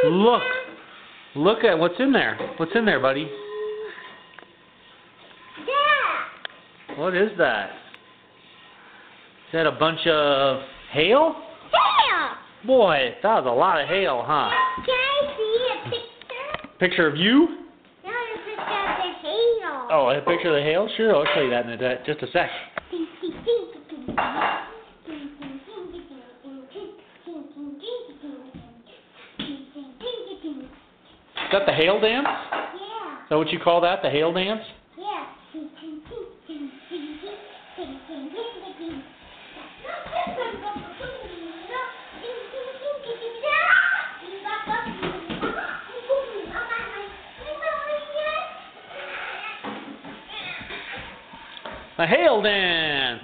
Look. Look at what's in there. What's in there, buddy? Yeah. What is that? Is that a bunch of hail? Hail. Boy, that was a lot of hail, huh? Can I see a picture? Picture of you? No, a picture of the hail. Oh, a picture of the hail? Sure, I'll show you that in just a sec. Is that the hail dance? Yeah. Is that what you call that, the hail dance? Yeah. The hail dance!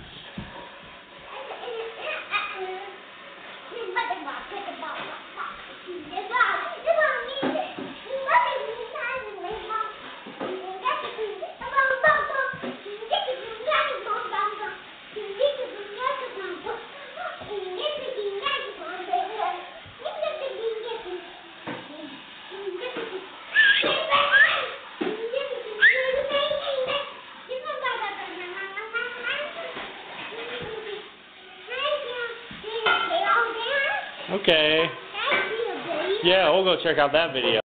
Okay. Yeah, we'll go check out that video.